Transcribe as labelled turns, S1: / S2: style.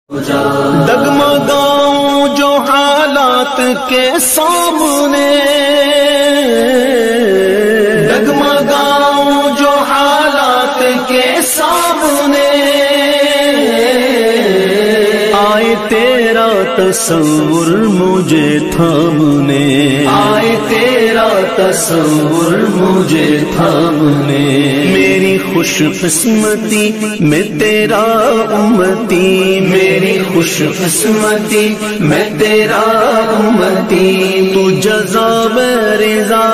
S1: डगमगाऊं जो हालात के सामने, डगमगाऊं जो हालात के सामने, आए तेरा तस्वुर मुझे थामने, आए तेरा तस्वुर मुझे थामने। मेरी खुशकिस्मती में तेरा उम्मती, मेरी खुशकिस्मती में तेरा उम्मती। तू जज़ा में रिज़ा